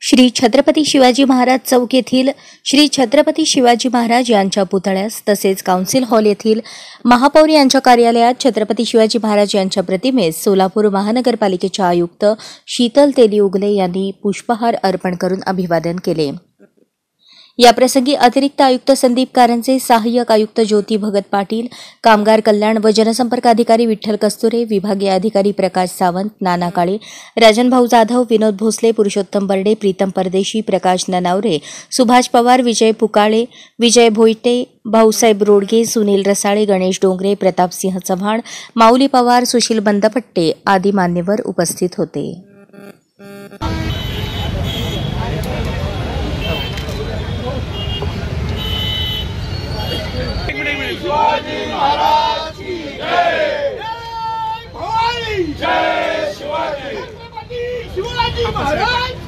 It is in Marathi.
श्री छत्रपती शिवाजी महाराज चौक येथील श्री छत्रपती शिवाजी महाराज यांच्या पुतळ्यास तसेच काउन्सिल हॉल येथील महापौर यांच्या कार्यालयात छत्रपती शिवाजी महाराज यांच्या प्रतिमेस सोलापूर महानगरपालिकेच्या आयुक्त शीतल तेली उगले यांनी पुष्पहार अर्पण करून अभिवादन केले। याप्रसंगी अतिरिक्त आयुक्त संदीप कारंजे, सहाय्यक आयुक्त ज्योती भगत पाटील, कामगार कल्याण व जनसंपर्क अधिकारी विठ्ठल कस्तुरे, विभागीय अधिकारी प्रकाश सावंत, नाना काळे, राजन भाऊ जाधव, विनोद भोसले, पुरुषोत्तम बर्डे, प्रीतम परदेशी, प्रकाश ननावरे, सुभाष पवार, विजय पुकाळे, विजय भोईटे, भाऊसाहेब रोडगे, सुनील रसाळे, गणेश डोंगरे, प्रतापसिंह चव्हाण, माऊली पवार, सुशील बंदपट्टे आदी मान्यवर उपस्थित होते। शिवाजी महाराज की जय, भवानी जय, शिवाजी महाराज।